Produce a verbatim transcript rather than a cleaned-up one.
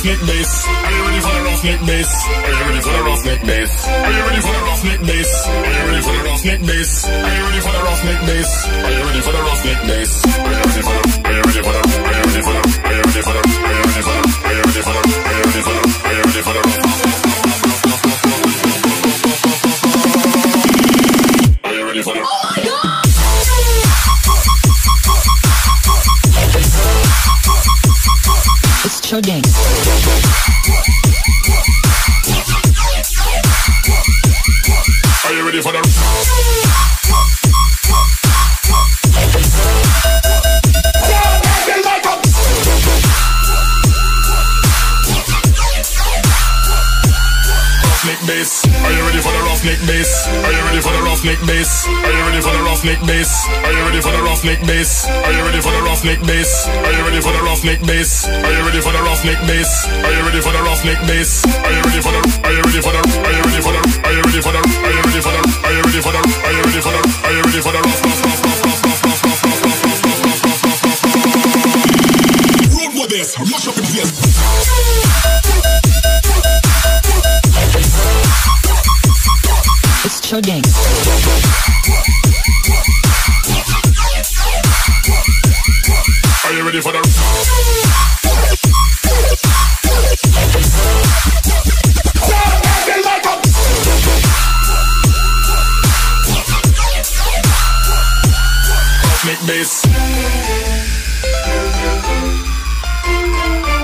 roughneck bass? Are you ready for the roughneck bass? Are you ready for the roughneck bass? Are you ready for the roughneck bass? Are you ready for the roughneck bass? Are you ready for the roughneck bass? Are you ready for the roughneck bass? Are you ready for the? Are you ready for the? Are you ready for the? Are you ready for the? Are you ready for the? Are you ready for the? Are you ready for the? Are you ready for the? Are you ready for the? Oh my God! It's chugging. Are you ready for the? Bass. Are you ready for the roughneck bass? Are you ready for the roughneck bass? Are you ready for the roughneck bass? Are you ready for the roughneck bass? Are you ready for the roughneck bass? Are you ready for the roughneck bass? Are you ready for the roughneck bass? Are you ready for the roughneck bass? Are you ready for the? Are you ready for the? Are you ready for the? Are you ready for the? Are you ready for the? Are you ready for the? Are you ready for the? Are you ready for the rough rough rough rough rough rough rough rough rough rough? Road with this, mash up the place. It's chugging. Are you ready for the? Roughneck bass.